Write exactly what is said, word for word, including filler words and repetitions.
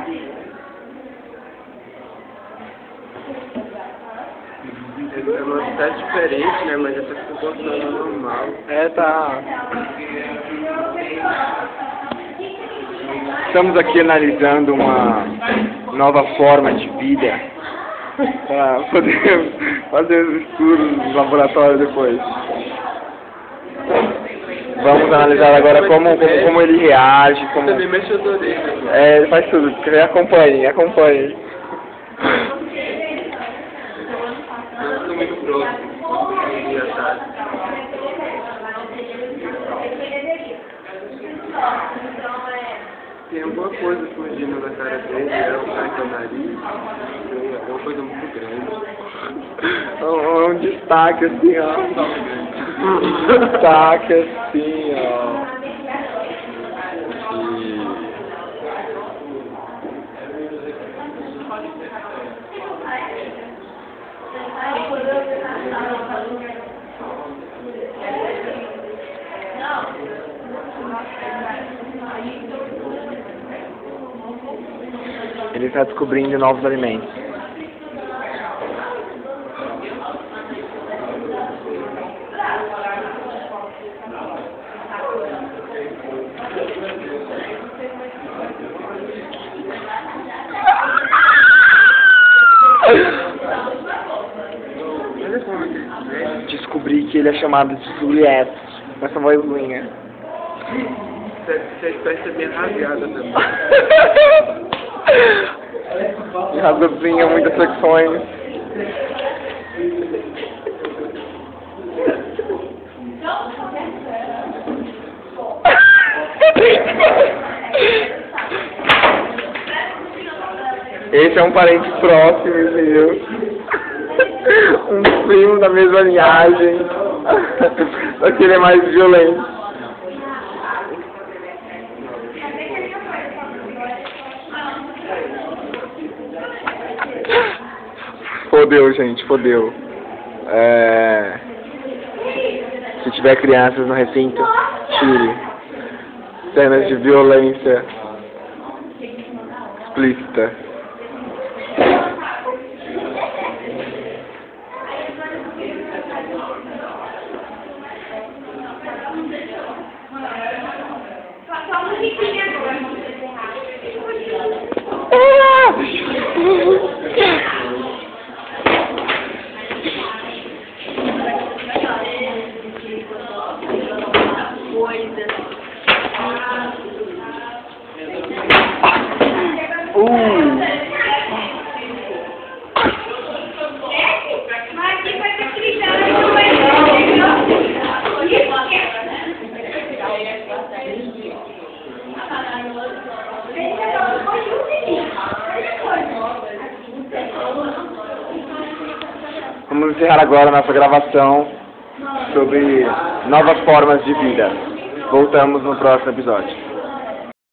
Esse negócio tá diferente, né? Mas já tá se comportando normal. É, tá. Estamos aqui analisando uma nova forma de vida para poder fazer os estudos no laboratório depois. Vamos analisar agora como, como, como ele reage, como... Também mexeu o orelha. É, ele faz tudo. Acompanhe, acompanhe. Eu sou muito próximo. Engraçado. Tem alguma coisa surgindo na cara dele, é o cara do nariz, é uma coisa muito grande. Um, um destaque assim, ó. Um destaque assim, ó. Ele está descobrindo novos alimentos. Descobri que ele é chamado de Juliette, com essa vozinha. Essa espécie é bem rasgada também. E rasgadinha, muitas secções. Esse é um parente próximo, entendeu? Um primo da mesma linhagem. Só que ele é mais violento. Fodeu, gente, fodeu. É... Se tiver crianças no recinto, tire. Cenas de violência explícita. Vamos encerrar agora nossa gravação sobre novas formas de vida. Voltamos no próximo episódio.